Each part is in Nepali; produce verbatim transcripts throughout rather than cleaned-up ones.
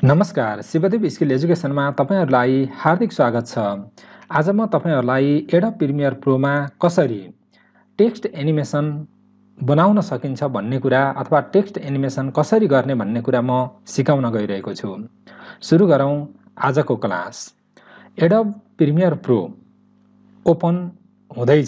नमस्कार, शिवदेव स्किल एजुकेसनमा तपाईहरुलाई हार्दिक स्वागत छ। आज म तपाईहरुलाई एडोब प्रिमियर प्रोमा कसरी टेक्स्ट एनिमेसन बनाउन सकिन्छ भन्ने कुरा अथवा टेक्स्ट एनिमेसन कसरी गर्ने भन्ने कुरा म सिकाउन गइरहेको छु। सुरु गरौं आजको class. Adobe Premiere Pro open हुँदैछ।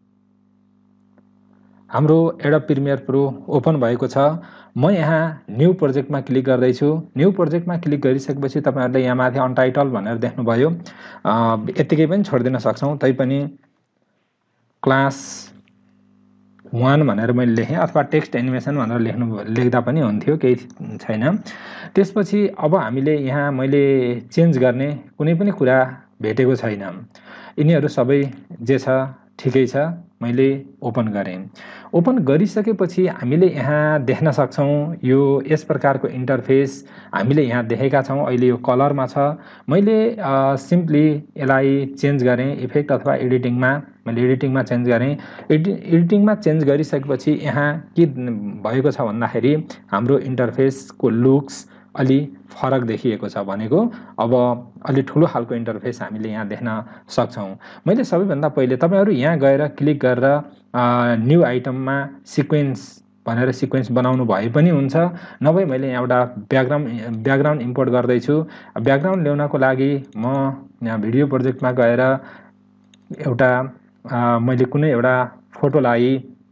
हाम्रो एडोब प्रिमियर प्रो ओपन भएको छ। म यहाँ न्यू प्रोजेक्टमा क्लिक गर्दै छु। न्यू प्रोजेक्टमा क्लिक गरिसकेपछि तपाईहरुले यहाँ माथि अनटाइटल भनेर देख्नुभयो। अ यतिकै पनि छोड्दिन सक्छौं। तैपनि क्लास वन भनेर मैले लेखे अथवा टेक्स्ट एनिमेसन भनेर लेख्नु लेख्दा पनि हुन्थ्यो, केही छैन। त्यसपछि अब हामीले यहाँ मैले चेन्ज गर्ने कुनै पनि कुरा भेटेको छैन। यिनीहरु सबै जे छ ठिकै छ। मैले ओपन गरे। ओपन गरिसकेपछि हामीले यहाँ देख्न सक्छौं यो यस प्रकारको इन्टरफेस हामीले यहाँ देखेका छौं। अहिले यो कलरमा छ। मैले सिम्पली यसलाई चेन्ज गरे इफेक्ट अथवा एडिटिङमा मैले एडिटिङमा चेन्ज गरे। एडि एडिटिङमा चेन्ज गरिसकेपछि यहाँ के भएको छ भन्दाखेरि हाम्रो इन्टरफेसको लुक्स अलि फरक देखिएको छ। भनेको अब अलि ठूलो खालको इन्टरफेस हामीले यहाँ देख्न सक्छौं। मैले सबैभन्दा पहिले तपाईहरु यहाँ गएर क्लिक गरेर न्यू आइटममा सिक्वेन्स भनेर सिक्वेन्स बनाउनु भए पनि हुन्छ। नभए मैले यहाँ एउटा ब्याकग्राउन्ड ब्याकग्राउन्ड इम्पोर्ट गर्दै छु। ब्याकग्राउन्ड ल्याउनको लागि म यहाँ भिडियो प्रोजेक्टमा गएर एउटा मैले कुनै एउटा फोटोलाई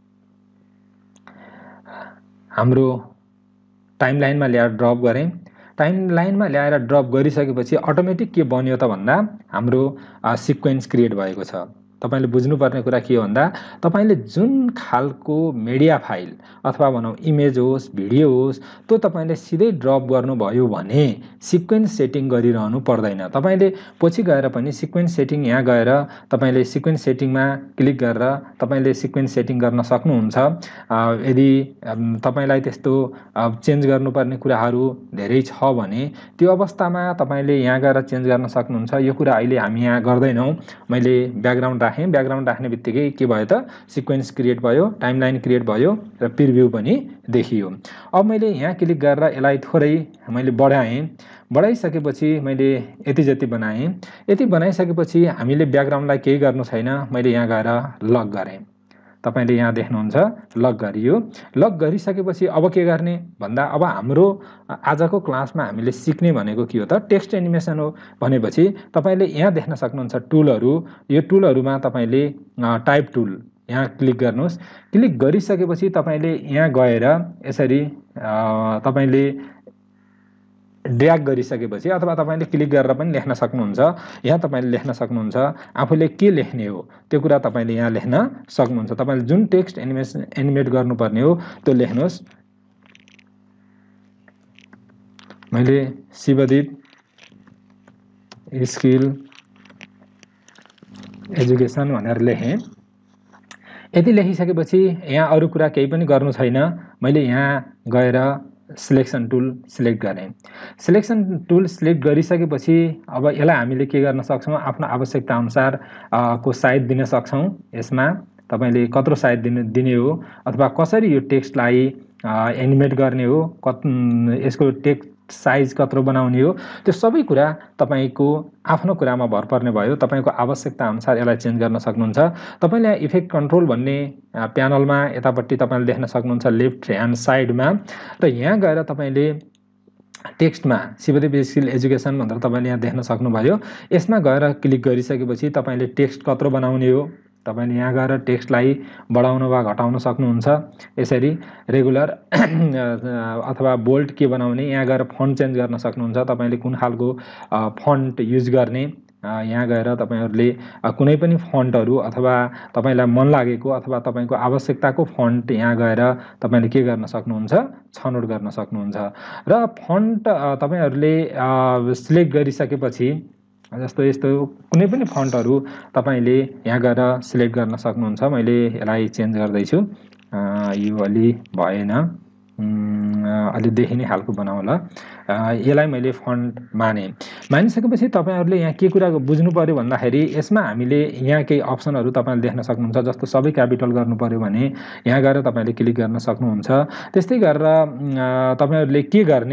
हाम्रो टाइमलाइनमा ल्याएर ड्रप गरे। टाइमलाइनमा ल्याएर ड्रप गरिसकेपछि अटोमेटिक के बन्यो त भन्दा हाम्रो सिक्वेन्स क्रिएट भएको छ। तपाईले बुझ्नुपर्ने कुरा के हो भन्दा तपाईले जुन खालको मिडिया फाइल अथवा भनौं इमेज होस् भिडियो होस् त्यो तपाईले सिधै ड्रप गर्नुभयो भने सिक्वेन्स सेटिङ गरिरहनु पर्दैन। तपाईले पछि गएर पनि सिक्वेन्स सेटिङ यहाँ गएर तपाईले सिक्वेन्स सेटिङमा क्लिक गरेर तपाईले सिक्वेन्स सेटिङ गर्न सक्नुहुन्छ। यदि तपाईलाई त्यस्तो चेन्ज गर्नुपर्ने कुराहरू धेरै छ भने त्यो अवस्थामा तपाईले यहाँ गएर चेन्ज गर्न सक्नुहुन्छ। यो कुरा अहिले हामी यहाँ गर्दैनौं। मैले ब्याकग्राउन्ड राखे। ब्याकग्राउन्ड राख्ने-बित्तिकै के भयो त सिक्वेन्स क्रिएट भयो, टाइमलाइन क्रिएट भयो र प्रिभ्यू पनि देखियो। अब मैले यहाँ क्लिक गरेर यसलाई थोरै मैले बढाएँ। बढाइसकेपछि मैले यति जति बनाएँ। यति बनाइसकेपछि हामीले ब्याकग्राउन्डलाई केही गर्नु छैन। मैले यहाँ गएर लक गरे। तपाईले यहाँ देख्नुहुन्छ लक गरियो। लक गरिसकेपछि अब के गर्ने भन्दा अब हाम्रो आजको क्लासमा हामीले सिक्ने भनेको के हो त टेक्स्ट एनिमेसन हो। भनेपछि तपाईले यहाँ देख्न सक्नुहुन्छ टुलहरु। यो टुलहरुमा तपाईले टाइप टुल यहाँ क्लिक गर्नुहोस्। क्लिक गरिसकेपछि तपाईले यहाँ गएर यसरी तपाईले ड्र्याग गरिसकेपछि अथवा तपाईले क्लिक गरेर पनि लेख्न सक्नुहुन्छ। यहाँ तपाईले लेख्न सक्नुहुन्छ। आफूले के लेख्ने हो त्यो कुरा तपाईले यहाँ लेख्न सक्नुहुन्छ। तपाईले जुन टेक्स्ट एनिमेसन एनिमेट गर्नुपर्ने हो त्यो लेख्नुहोस्। मैले शिवदेव स्किल एजुकेसन भनेर लेखेँ। यति लेखिसकेपछि यहाँ अरु कुरा केही पनि गर्नु छैन। मैले यहाँ गएर सिलेक्सन टुल सिलेक्ट गरे। सिलेक्सन टुल सिलेक्ट गरिसकेपछि अब यसलाई हामीले के गर्न सक्छौं आफ्नो आवश्यकता अनुसार को साइज दिन सक्छौं। यसमा तपाईले कत्रो साइज दिने दिने हो अथवा कसरी यो टेक्स्टलाई एनिमेट गर्ने हो, यसको टेक्स्ट साइज कत्रो बनाउने हो त्यो सबै कुरा तपाईको आफ्नो कुरामा भर पर्ने भयो। तपाईको आवश्यकता अनुसार यसलाई चेन्ज गर्न सक्नुहुन्छ। तपाईले यहाँ इफेक्ट कन्ट्रोल भन्ने प्यानलमा यतापट्टि तपाईले देख्न सक्नुहुन्छ लेफ्ट ह्यान्ड साइडमा र यहाँ गएर तपाईले टेक्स्टमा शिवदेव स्किल एजुकेसन भनेर तपाईले यहाँ देख्न सक्नुभयो। यसमा गएर क्लिक गरिसकेपछि तपाईले टेक्स्ट कत्रो बनाउने हो तपाईले यहाँ गएर टेक्स्टलाई बढाउन वा घटाउन सक्नुहुन्छ। यसरी रेगुलर अथवा बोल्ड के बनाउने यहाँ गएर फन्ट चेन्ज गर्न सक्नुहुन्छ। तपाईले कुन खालको फन्ट युज गर्ने यहाँ गएर तपाईहरुले कुनै पनि फन्टहरु अथवा तपाईलाई मन लागेको अथवा तपाईको आवश्यकताको फन्ट यहाँ गएर तपाईले के गर्न सक्नुहुन्छ छनौट गर्न सक्नुहुन्छ। र फन्ट तपाईहरुले सिलेक्ट गरिसकेपछि जस्तो यस्तो कुनै पनि फन्टहरु तपाईले यहाँ गएर सिलेक्ट गर्न सक्नुहुन्छ। मैले यसलाई चेन्ज गर्दै छु। यो अलि भएन, अलि देखिने खालको बनाउला। यसलाई मैले फन्ट माने। मानिसकेपछि तपाईहरुले यहाँ के कुरा बुझ्नु पर्यो भन्दाखेरि यसमा हामीले यहाँ केही अप्सनहरु तपाईले देख्न सक्नुहुन्छ। जस्तो सबै क्यापिटल गर्नु पर्यो भने यहाँ गएर तपाईले क्लिक गर्न सक्नुहुन्छ। त्यस्तै गरेर तपाईहरुले के गर्ने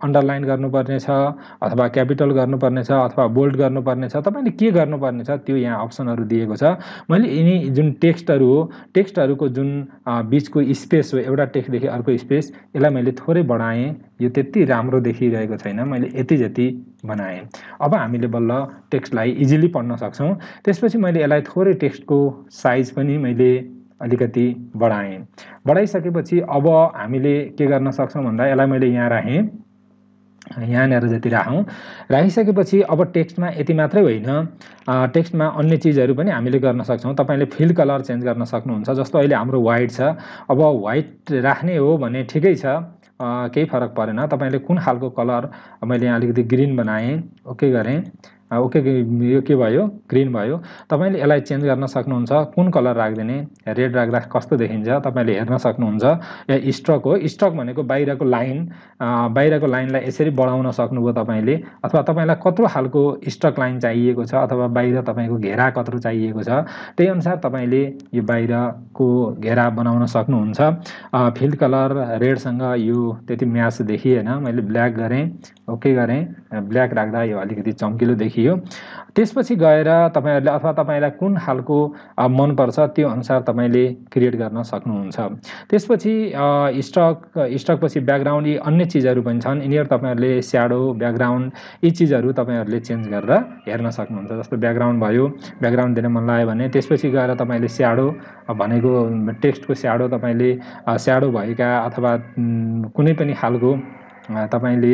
अन्डरलाइन गर्नुपर्ने छ अथवा क्यापिटल गर्नुपर्ने छ अथवा बोल्ड गर्नुपर्ने छ, तपाईले के गर्नुपर्ने छ त्यो यहाँ अप्सनहरू दिएको छ। मैले यिनी जुन टेक्स्टहरू हो टेक्स्टहरूको जुन बिचको स्पेस हो, एउटा टेक्स्टदेखि अर्को स्पेस, यसलाई मैले थोरै बढाएँ। यो त्यति राम्रो देखिरहेको छैन, मैले यति जति बनाएँ। अब हामीले बल्ल टेक्स्टलाई इजिली पढ्न सक्छौँ। त्यसपछि मैले यसलाई थोरै टेक्स्टको साइज पनि मैले अलिकति बढाएँ। बढाइसकेपछि अब हामीले के गर्न सक्छौँ भन्दा यसलाई मैले यहाँ राखेँ, यहाँनिर जति राखौँ। राखिसकेपछि अब टेक्स्टमा यति मात्रै होइन, टेक्स्टमा अन्य चिजहरू पनि हामीले गर्न सक्छौँ। तपाईँले फिल कलर चेन्ज गर्न सक्नुहुन्छ। जस्तो अहिले हाम्रो वाइट छ, अब वाइट राख्ने हो भने ठिकै छ, केही फरक परेन। तपाईँले कुन खालको कलर, मैले यहाँ अलिकति ग्रिन बनाएँ, ओके गरेँ, ओके यो के भयो, ग्रिन भयो। तपाईँले यसलाई चेन्ज गर्न सक्नुहुन्छ। कुन कलर राखिदिने, रेड राख्दा कस्तो देखिन्छ तपाईँले हेर्न सक्नुहुन्छ। या स्ट्रोक हो, स्ट्रोक भनेको बाहिरको लाइन, बाहिरको लाइनलाई यसरी बढाउन सक्नुभयो तपाईँले, अथवा तपाईँलाई कत्रो खालको स्ट्रोक लाइन चाहिएको छ अथवा बाहिर तपाईँको घेरा कत्रो चाहिएको छ, त्यही अनुसार तपाईँले यो बाहिरको घेरा बनाउन सक्नुहुन्छ। फिल कलर रेडसँग यो त्यति म्याच देखिएन, मैले ब्ल्याक गरेँ, ओके गरेँ। ब्ल्याक राख्दा यो अलिकति चम्किलो देखियो। त्यसपछि गएर तपाईँहरूले अथवा तपाईँलाई कुन खालको मनपर्छ त्यो अनुसार तपाईँले क्रिएट गर्न सक्नुहुन्छ। त्यसपछि स्टक स्टकपछि ब्याकग्राउन्ड, यी अन्य चिजहरू पनि छन्, यिनीहरू तपाईँहरूले स्याडो, ब्याकग्राउन्ड, यी चिजहरू तपाईँहरूले चेन्ज गरेर हेर्न सक्नुहुन्छ। जस्तो ब्याकग्राउन्ड भयो, ब्याकग्राउन्ड दिन मन लाग्यो भने त्यसपछि गएर तपाईँले स्याडो भनेको टेक्स्टको स्याडो, तपाईँले स्याडो भएका अथवा कुनै पनि खालको तपाईँले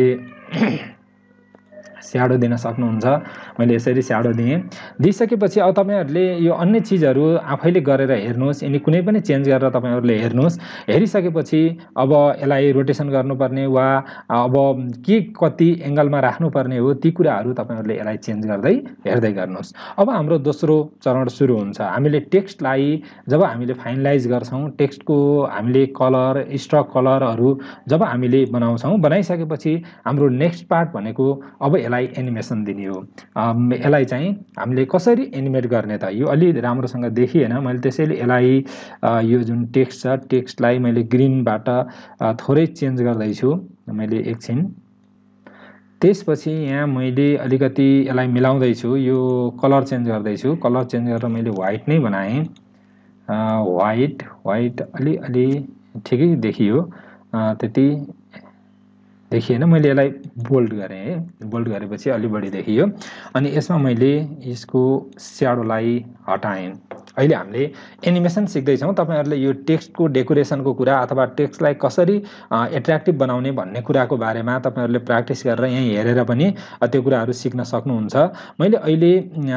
स्याडो दिन सक्नुहुन्छ। मैले यसरी स्याडो दिएँ। दिइसकेपछि अब तपाईँहरूले यो अन्य चिजहरू आफैले गरेर हेर्नुहोस्, यिनी कुनै पनि चेन्ज गरेर तपाईँहरूले हेर्नुहोस्। हेरिसकेपछि अब यसलाई रोटेसन गर्नुपर्ने वा अब के कति एङ्गलमा राख्नुपर्ने हो, ती कुराहरू तपाईँहरूले यसलाई चेन्ज गर्दै हेर्दै गर्नुहोस्। अब हाम्रो दोस्रो चरण सुरु हुन्छ। हामीले टेक्स्टलाई जब हामीले फाइनलाइज गर्छौँ, टेक्स्टको हामीले कलर, स्ट्रोक कलरहरू जब हामीले बनाउँछौँ, बनाइसकेपछि हाम्रो नेक्स्ट पार्ट भनेको अब यसलाई एनिमेसन दिने हो। यसलाई चाहिँ हामीले कसरी एनिमेट गर्ने त, यो अलि राम्रोसँग देखिएन, मैले त्यसैले यसलाई यो जुन टेक्स्ट छ टेक्स्टलाई मैले ग्रिनबाट थोरै चेन्ज गर्दैछु। मैले एकछिन, त्यसपछि यहाँ मैले अलिकति यसलाई मिलाउँदैछु, यो कलर चेन्ज गर्दैछु। कलर चेन्ज गरेर मैले वाइट नै बनाएँ। वाइट वाइट अलि अलि ठिकै देखियो, त्यति देखिएन। मैले यसलाई बोल्ड गरेँ है, बोल्ड गरेपछि अलि बढी देखियो। अनि यसमा मैले यसको स्याडोलाई हटाएँ। अहिले हामीले एनिमेसन सिक्दैछौँ। तपाईँहरूले यो टेक्स्टको डेकोरेसनको कुरा अथवा टेक्स्टलाई कसरी एट्र्याक्टिभ बनाउने भन्ने कुराको बारेमा तपाईँहरूले प्र्याक्टिस गरेर यहीँ हेरेर पनि त्यो कुराहरू सिक्न सक्नुहुन्छ। मैले अहिले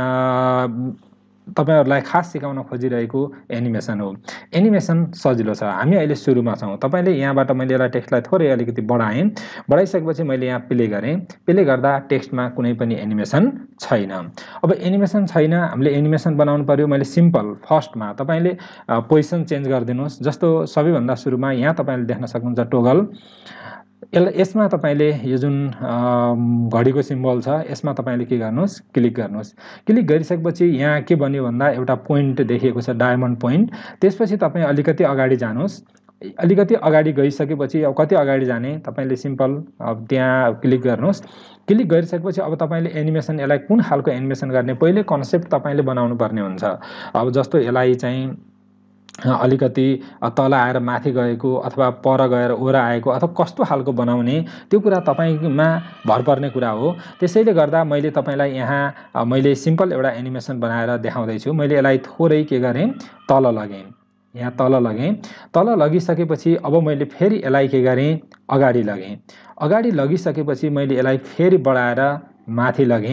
तपाईहरुलाई खास सिकाउन खोजिरहेको एनिमेसन हो। एनिमेसन सजिलो छ। हामी अहिले सुरुमा छौं। तपाईले यहाँबाट मैले यसलाई टेक्स्टलाई थोरै अलिकति बढाएँ। बढाइसकेपछि मैले यहाँ प्ले गरेँ। प्ले गर्दा टेक्स्टमा कुनै पनि एनिमेसन छैन। अब एनिमेसन छैन, हामीले एनिमेसन बनाउनु पर्यो। मैले सिम्पल फर्स्टमा तपाईले पोजिसन चेन्ज गरिदिनुस्। जस्तो सबैभन्दा सुरुमा यहाँ तपाईले देख्न सक्नुहुन्छ टोगल। यसमा तपाईले यो जुन घडीको सिम्बल छ यसमा तपाईले के गर्नुस्, क्लिक गर्नुस्। क्लिक गरिसकेपछि यहाँ के बन्यो भन्दा एउटा पोइन्ट देखिएको छ, डायमन्ड पोइन्ट। त्यसपछि तपाई अलिकति अगाडि जानुस्। अलिकति अगाडि गइसकेपछि अब कति अगाडि जाने तपाईले सिम्पल अब त्यहाँ क्लिक गर्नुस्। क्लिक गरिसकेपछि अब तपाईले एनिमेसन यसलाई कुन खालको एनिमेसन गर्ने पहिले कन्सेप्ट तपाईले बनाउनु पर्ने हुन्छ। अब जस्तो यसलाई चाहिँ अलिकति तल आएर माथि गएको अथवा पर गएर ओर आएको अथवा कस्तो खालको बनाउने त्यो कुरा तपाईमा भर पर्ने कुरा हो। त्यसैले गर्दा मैले तपाईलाई यहाँ मैले सिम्पल एउटा एनिमेसन बनाएर देखाउँदै छु। मैले यसलाई थोरै के गरेँ, तल लगेँ। यहाँ तल लगेँ। तल लगिसकेपछि अब मैले फेरि यसलाई के गरेँ, अगाडि लगेँ। अगाडि लगिसकेपछि मैले यसलाई फेरि बढाएर माथि लगेँ।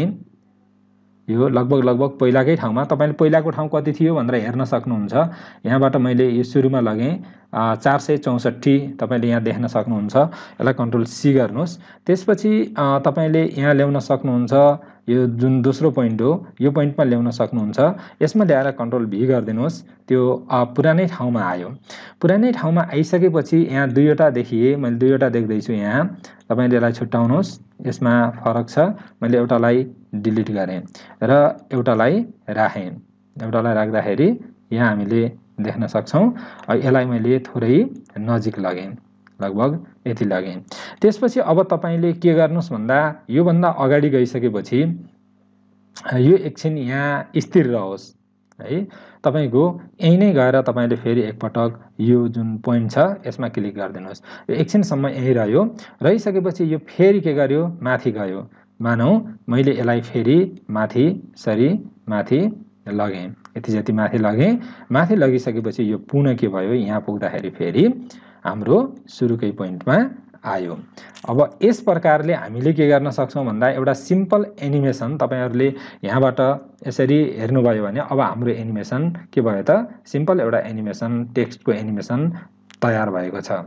यो लगभग लगभग पहिलाकै ठाउँमा, तपाईले पहिलाको ठाउँ कति थियो भनेर हेर्न सक्नुहुन्छ। यहाँबाट मैले यो सुरुमा लगेँ चार सय चौसठी तपाईले यहाँ देख्न सक्नुहुन्छ। यसलाई कन्ट्रोल सी गर्नुहोस्। त्यसपछि तपाईले यहाँ ल्याउन सक्नुहुन्छ। यो जुन दोस्रो पोइन्ट हो यो पोइन्टमा ल्याउन सक्नुहुन्छ। यसमा ल्याएर कन्ट्रोल भी गरिदिनुहोस्। त्यो पुरानै ठाउँमा आयो। पुरानै ठाउँमा आइसकेपछि यहाँ दुईवटा देखिए, मैले दुईवटा देख्दैछु यहाँ। तपाईले यसलाई छुट्याउनुहोस्। यसमा फरक छ। मैले एउटालाई डिलिट गरेँ र एउटालाई राखेँ। एउटालाई राख्दाखेरि यहाँ हामीले देख्न सक्छौँ। यसलाई मैले थोरै नजिक लगेँ। लगभग यति लगे। त्यसपछि अब तपाईले के गर्नुस् भन्दा यो भन्दा अगाडि गइसकेपछि यो एकछिन यहाँ स्थिर रहोस् है। तपाईको यही नै गएर तपाईले फेरि एकपटक यो जुन पोइन्ट छ यसमा क्लिक गरिदिनुस्। यो एकछिनसम्म यही रह्यो। रहिसकेपछि यो फेरि के गर्यो माथि गयो। मानौ मैले यसलाई फेरि माथि सरी माथि लगे। यति जति माथि लगे। माथि लगिसकेपछि यो पुनः के भयो यहाँ पुग्दाखेरि फेरि हाम्रो सुरुकै पोइन्टमा आयो। अब यस प्रकारले हामीले के गर्न सक्छौं भन्दा एउटा सिम्पल एनिमेसन तपाईहरुले यहाँबाट यसरी हेर्नुभयो भने अब हाम्रो एनिमेसन के भयो त सिम्पल एउटा एनिमेसन टेक्स्टको एनिमेसन तयार भएको छ।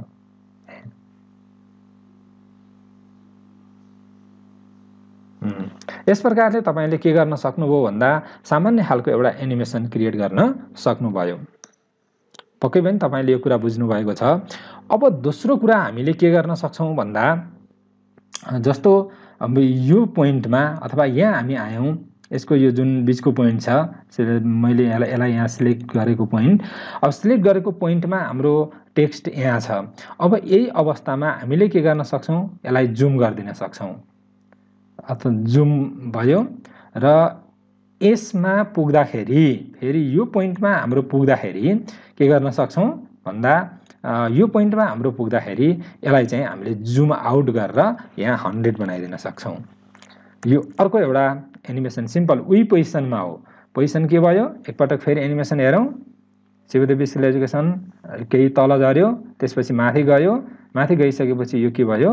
यस प्रकारले तपाईले के गर्न सक्नुभयो भन्दा सामान्य खालको एउटा एनिमेसन क्रिएट गर्न सक्नुभयो। पक्कै पनि तपाईले यो कुरा बुझ्नु भएको छ। अब दोस्रो कुरा हामीले के गर्न सक्छौं भन्दा जस्तो अब यो पोइन्टमा अथवा यहाँ हामी आयौं यसको यो जुन बीचको पोइन्ट छ मैले यसलाई यसलाई यहाँ सिलेक्ट गरेको पोइन्ट। अब सिलेक्ट गरेको पोइन्टमा हाम्रो टेक्स्ट यहाँ छ। अब यही अवस्थामा हामीले के गर्न सक्छौं यसलाई जुम गरिदिन सक्छौं। अथवा जुम भयो र यसमा पुग्दाखेरि फेरि यो पोइन्टमा हाम्रो पुग्दाखेरि के गर्न सक्छौं भन्दा यो पोइन्टमा हाम्रो पुग्दाखेरि यसलाई चाहिँ हामीले जुम आउट गरेर यहाँ हन्ड्रेड बनाइदिन सक्छौं। यो अर्को एउटा एनिमेसन सिम्पल उही पोजिसनमा हो। पोजिसन के भयो एकपटक फेरि एनिमेसन हेरौं। शिवदेव विश्वविद्यालय एजुकेसन केही तल झर्यो त्यसपछि माथि गयो। माथि गइसकेपछि यो के भयो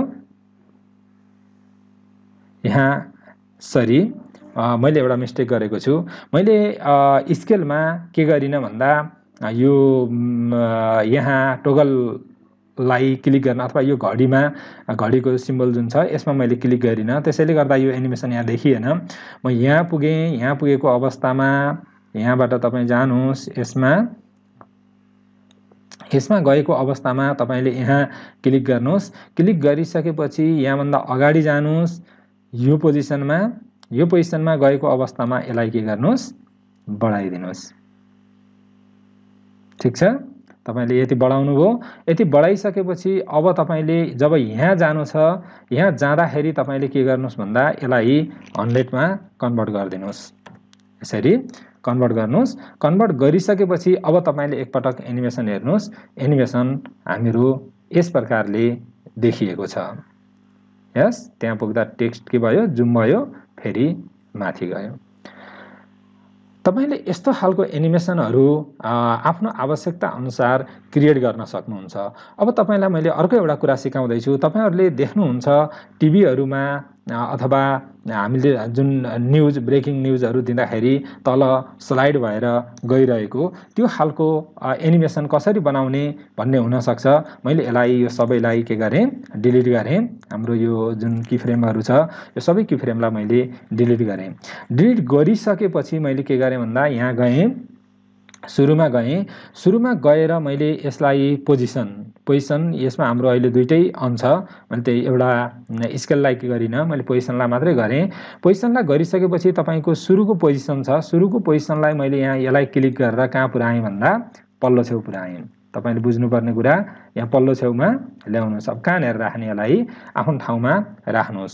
यहाँ सरी मैले एउटा मिस्टेक गरेको छु। मैले स्केलमा के गरिन भन्दा यो यहाँ टोगललाई क्लिक गर्न अथवा यो घडीमा घडीको सिम्बल जुन छ यसमा मैले क्लिक गरिन। त्यसैले गर्दा यो एनिमेसन यहाँ देखिएन। म यहाँ पुगे। यहाँ पुगेको अवस्थामा यहाँबाट तपाई जानुस्। यसमा यसमा गएको अवस्थामा तपाईले यहाँ क्लिक गर्नुस्। क्लिक गरिसकेपछि यहाँ भन्दा अगाडि जानुस्। यो पोजिसनमा यो पोजिसनमा गएको अवस्थामा यसलाई के गर्नुस् बढाइदिनुस्। ठीक छ। तपाईले यति बढाउनु भो। यति बढाइसकेपछि अब तपाईले जब यहाँ जानु छ यहाँ जाँदाखेरि तपाईले के गर्नुस् भन्दा यसलाई हन्ड्रेड मा कन्भर्ट गरिदिनुस्। यसरी कन्भर्ट गर्नुस्। कन्भर्ट गरिसकेपछि अब तपाईले एकपटक एनिमेसन हेर्नुस्। एनिमेसन हामीहरू यस प्रकारले देखिएको छ। यस त्यहाँ पुग्दा टेक्स्ट के भयो जुम भयो फेरि माथि गयो। तपाईले यस्तो खालको एनिमेसनहरु आफ्नो आवश्यकता अनुसार क्रिएट गर्न सक्नुहुन्छ। अब तपाईलाई मैले अर्को एउटा कुरा सिकाउँदै छु। तपाईहरुले देख्नुहुन्छ टिभीहरुमा अथवा हामीले जुन न्यूज ब्रेकिङ न्यूजहरु दिँदाखेरि तल स्लाइड भएर गइरहेको त्यो खालको एनिमेसन कसरी बनाउने भन्ने हुन सक्छ। मैले यसलाई यो सबैलाई के गरे डिलिट गरे। हाम्रो यो जुन की फ्रेमहरु छ यो सबै की फ्रेमलाई मैले डिलिट गरे। डिलिट गरिसकेपछि मैले के गरे भन्दा यहाँ गए सुरुमा गए। सुरुमा गएर मैले यसलाई पोजिसन पोजिसन यसमा हाम्रो अहिले दुईटै अन छ। मैले त्यही एउटा स्केललाई के गरिन मैले पोजिसनलाई मात्रै गरे। पोजिसनलाई गरिसकेपछि तपाईको सुरुको पोजिसन छ। सुरुको पोजिसनलाई मैले यहाँ यसलाई क्लिक गरेर कहाँ पुर्याएँ भन्दा पल्लो छेउ पुर्याएँ। तपाईले बुझ्नुपर्ने कुरा यहाँ पल्लो छेउमा ल्याउनुस्। अब कहाँनेर राख्ने यसलाई आफ्नो ठाउँमा राख्नुस्।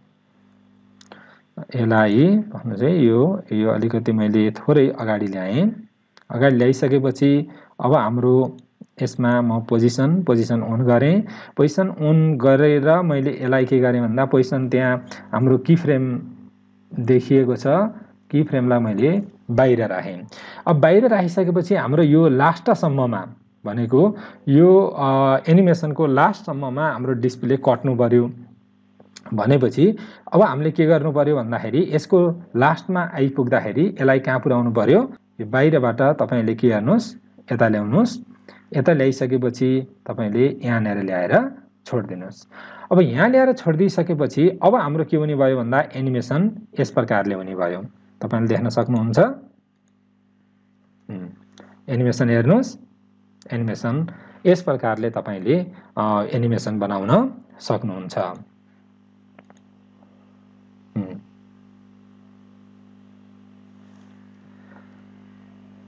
यसलाई भन्नु चाहिँ यो यो अलिकति मैले थोरै अगाडि ल्याएँ। अगाडि ल्याइसकेपछि अब हाम्रो यसमा म पोजिसन पोजिसन अन गरे। पोजिसन अन गरेर मैले यसलाई के गरे भन्दा पोजिसन त्यहाँ हाम्रो की फ्रेम देखिएको छ। की फ्रेमलाई मैले बाहिर राखेँ। अब बाहिर राखिसकेपछि हाम्रो यो लास्टसम्ममा भनेको यो एनिमेसनको लास्टसम्ममा हाम्रो डिस्प्ले कट्नु पर्यो। भनेपछि अब हामीले के गर्नु पर्यो भन्दाखेरि यसको लास्टमा आइपुग्दाखेरि यसलाई कहाँ पुर्याउनु पर्यो यो बाहिरबाट तपाईले के गर्नुस् यता ल्याउनुस्। यता ल्याइसकेपछि तपाईले यहाँनेर ल्याएर छोड्दिनुस्। अब यहाँ ल्याएर छोड्दिसकेपछि अब हाम्रो के हुने भयो भन्दा एनिमेसन यस प्रकारले हुने भयो। तपाईले देख्न सक्नुहुन्छ। एनिमेसन हेर्नुस्। एनिमेसन यस प्रकारले तपाईले एनिमेसन बनाउन सक्नुहुन्छ।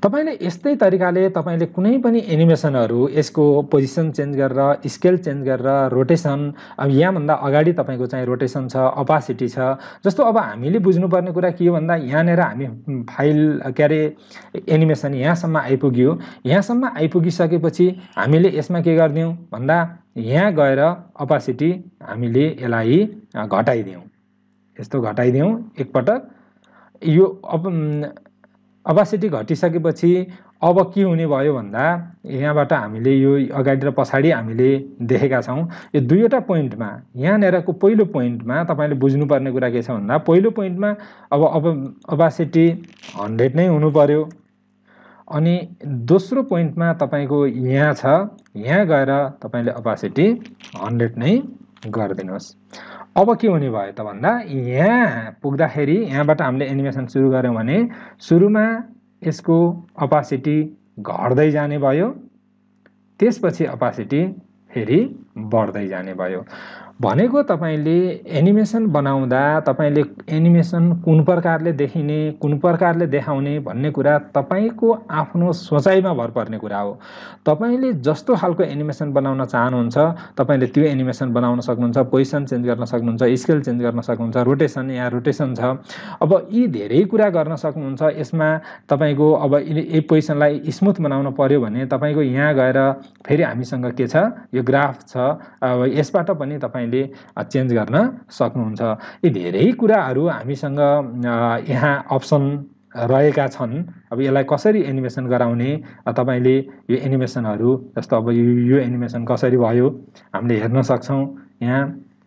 तपाईले यस्तै तरिकाले तपाईले कुनै पनि एनिमेसनहरू यसको पोजिसन चेन्ज गरेर, स्केल चेन्ज गरेर, रोटेसन, अब यहाँभन्दा अगाडि तपाईको चाहिँ रोटेसन छ, अपासिटी छ। जस्तो अब हामीले बुझ्नुपर्ने कुरा के हो भन्दा यहाँनिर हामी फाइल के अरे एनिमेसन यहाँसम्म आइपुग्यो। यहाँसम्म आइपुगिसकेपछि हामीले यसमा के गर्दियौँ भन्दा यहाँ गएर अपासिटी हामीले यसलाई घटाइदियौँ। यस्तो घटाइदियौँ एकपटक। यो अब अपासिटी घटिसकेपछि अब के हुने भयो भन्दा यहाँबाट हामीले यो अगाडि र पछाडि हामीले देखेका छौँ। यो दुईवटा पोइन्टमा यहाँनिरको पहिलो पोइन्टमा तपाईँले बुझ्नुपर्ने कुरा के छ भन्दा पहिलो पोइन्टमा अब अब अपासिटी हन्ड्रेड नै हुनु पर्यो। अनि दोस्रो पोइन्टमा तपाईँको यहाँ छ, यहाँ गएर तपाईँले अपासिटी हन्ड्रेड नै गरिदिनुहोस्। अब के हुने भयो त भन्दा यहाँ पुग्दाखेरि यहाँबाट हामीले एनिमेसन सुरु गऱ्यौँ भने सुरुमा यसको अपासिटी घट्दै जाने भयो, त्यसपछि अपासिटी फेरि बढ्दै जाने भयो। भनेको तपाईले एनिमेसन बनाउँदा तपाईले एनिमेसन कुन प्रकारले देखिने, कुन प्रकारले देखाउने भन्ने कुरा तपाईको आफ्नो सोचाइमा भर पर्ने कुरा हो। तपाईले जस्तो खालको एनिमेसन बनाउन चाहनुहुन्छ तपाईले त्यो एनिमेसन बनाउन सक्नुहुन्छ। पोजिसन चेन्ज गर्न सक्नुहुन्छ, स्केल चेन्ज गर्न सक्नुहुन्छ, रोटेसन यहाँ रोटेसन छ। अब यी धेरै कुरा गर्न सक्नुहुन्छ। यसमा तपाईको अब यी पोजिसनलाई स्मुथ बनाउन पर्यो भने तपाईको यहाँ गएर फेरि हामीसँग के छ, यो ग्राफ छ। अब यसबाट पनि तपाईले चेन्ज गर्न सक्नुहुन्छ। यी धेरै कुराहरू हामीसँग यहाँ अप्सन रहेका छन्। अब यसलाई कसरी एनिमेसन गराउने, तपाईले यो एनिमेसनहरू जस्तो अब यो एनिमेसन कसरी भयो हामीले हेर्न सक्छौँ। यहाँ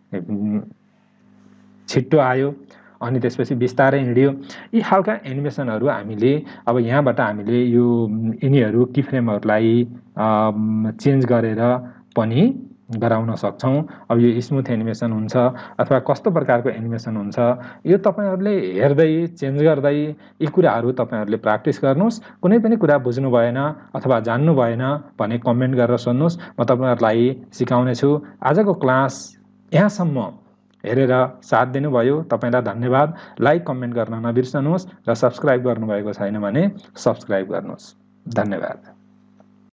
छिट्टो आयो अनि त्यसपछि बिस्तारै हिँड्यो। यी खालका एनिमेसनहरू हामीले अब यहाँबाट हामीले यो यिनीहरू की फ्रेमहरूलाई चेन्ज गरेर पनि गराउन सक्छौँ। अब यो स्मुथ एनिमेसन हुन्छ अथवा कस्तो प्रकारको एनिमेसन हुन्छ यो तपाईहरुले हेर्दै चेन्ज गर्दै यी कुराहरू तपाईहरुले प्र्याक्टिस गर्नुस्। कुनै पनि कुरा बुझ्नु भएन अथवा जान्नु भएन भने कमेन्ट गरेर सोध्नुस्, म तपाईहरुलाई सिकाउने छु। आजको क्लास यहाँसम्म हेरेर साथ दिनुभयो, तपाईलाई धन्यवाद। लाइक कमेन्ट गर्न नबिर्सनुहोस् र सब्स्क्राइब गर्नुभएको छैन भने सब्स्क्राइब गर्नुहोस्। धन्यवाद।